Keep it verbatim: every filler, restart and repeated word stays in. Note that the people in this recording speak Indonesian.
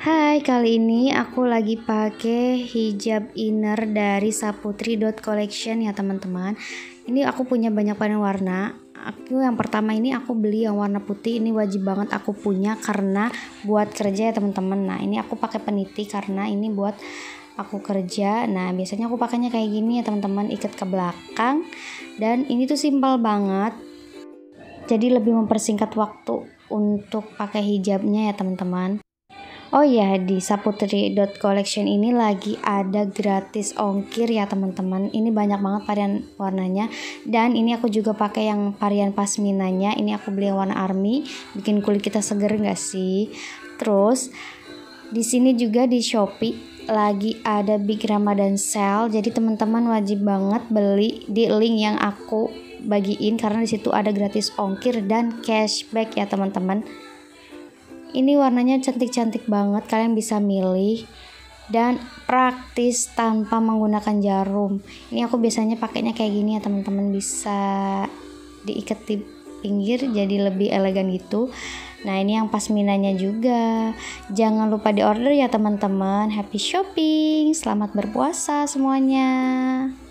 Hai, kali ini aku lagi pakai hijab inner dari saputri dot collection ya teman-teman. Ini aku punya banyak varian warna. Aku yang pertama ini aku beli yang warna putih, ini wajib banget aku punya karena buat kerja ya teman-teman. Nah, ini aku pakai peniti karena ini buat aku kerja. Nah, biasanya aku pakainya kayak gini ya teman-teman, ikat ke belakang. Dan ini tuh simpel banget. Jadi lebih mempersingkat waktu untuk pakai hijabnya ya teman-teman. Oh ya, di saputri dot collection ini lagi ada gratis ongkir ya teman-teman. Ini banyak banget varian warnanya. Dan ini aku juga pakai yang varian pasminanya. Ini aku beli yang warna army, bikin kulit kita seger gak sih? Terus di sini juga di Shopee lagi ada Big Ramadan Sale. Jadi teman-teman wajib banget beli di link yang aku bagiin karena di situ ada gratis ongkir dan cashback ya teman-teman. Ini warnanya cantik-cantik banget, kalian bisa milih dan praktis tanpa menggunakan jarum. Ini aku biasanya pakainya kayak gini ya teman-teman, bisa diikat di pinggir jadi lebih elegan gitu. Nah, ini yang pasminanya juga. Jangan lupa diorder ya teman-teman. Happy shopping, selamat berpuasa semuanya.